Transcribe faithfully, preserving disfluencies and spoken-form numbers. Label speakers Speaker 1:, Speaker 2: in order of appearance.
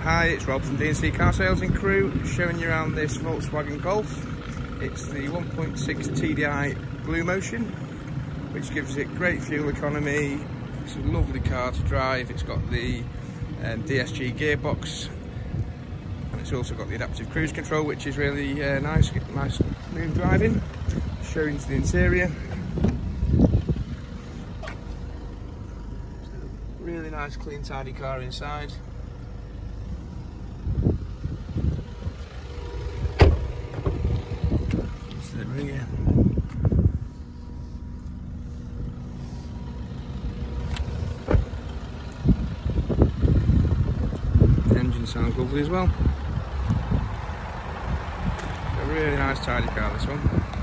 Speaker 1: Hi, it's Rob from D and C Car Sales and Crew, showing you around this Volkswagen Golf. It's the one point six T D I Blue Motion, which gives it great fuel economy. It's a lovely car to drive. It's got the um, D S G gearbox, and it's also got the adaptive cruise control, which is really uh, nice, nice smooth driving. Show you into the interior. Really nice, clean, tidy car inside. To the rear. The engine sounds lovely as well. A really nice, tidy car, this one.